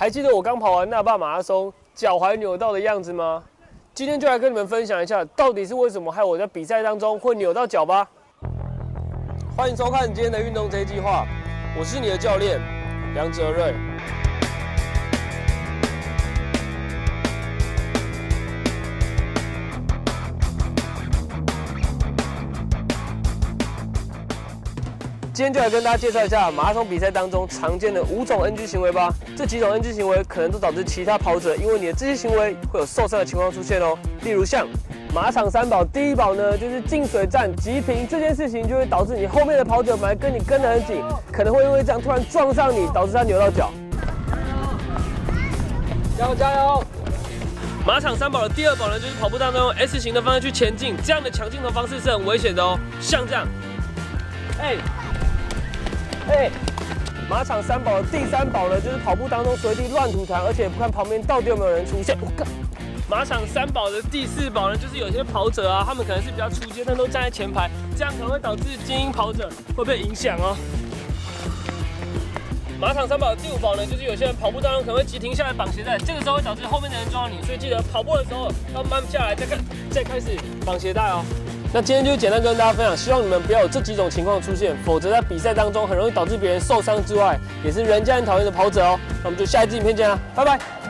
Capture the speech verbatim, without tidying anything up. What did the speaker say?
还记得我刚跑完那霸马拉松，脚踝扭到的样子吗？今天就来跟你们分享一下，到底是为什么害我在比赛当中会扭到脚吧。欢迎收看今天的运动这一计划，我是你的教练梁哲瑞。 今天就来跟大家介绍一下马拉松比赛当中常见的五种 N G 行为吧。这几种 N G 行为可能都导致其他跑者因为你的这些行为会有受伤的情况出现哦。例如像马场三宝，第一宝呢就是进水站急停，这件事情就会导致你后面的跑者本来跟你跟得很紧，可能会因为这样突然撞上你，导致他扭到脚。加油加油！马场三宝的第二宝呢就是跑步当中用 S 型的方式去前进，这样的强劲的方式是很危险的哦。像这样，哎。 哎，马场三宝的第三宝呢，就是跑步当中随地乱吐痰，而且不看旁边到底有没有人出现。我靠！马场三宝的第四宝呢，就是有些跑者啊，他们可能是比较出街，但都站在前排，这样可能会导致精英跑者会被影响哦。马场三宝的第五宝呢，就是有些人跑步当中可能会急停下来绑鞋带，这个时候会导致后面的人撞到你，所以记得跑步的时候要慢下来，再看再开始绑鞋带哦。 那今天就简单跟大家分享，希望你们不要有这几种情况出现，否则在比赛当中很容易导致别人受伤之外，也是人家很讨厌的跑者哦。那我们就下一支影片见啦，拜拜。